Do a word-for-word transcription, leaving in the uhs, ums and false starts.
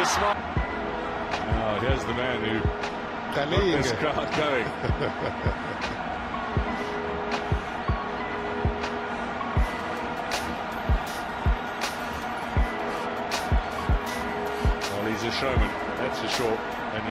a smile. Oh, here's the man who got this crowd going. Well, he's a showman, that's for sure.